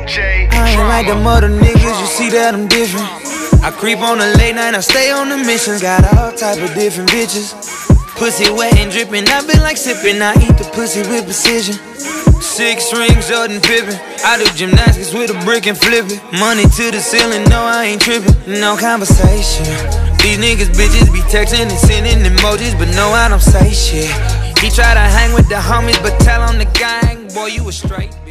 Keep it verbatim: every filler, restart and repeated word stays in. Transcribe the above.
J I ain't like them other niggas, you see that I'm different. I creep on the late night, I stay on the missions. Got all type of different bitches. Pussy wet and dripping, I been like sipping. I eat the pussy with precision. Six rings, Jordan Pippen. I do gymnastics with a brick and flip it. Money to the ceiling, no I ain't tripping. No conversation. These niggas bitches be texting and sending emojis, but no I don't say shit. He try to hang with the homies, but tell on the gang, boy you was straight.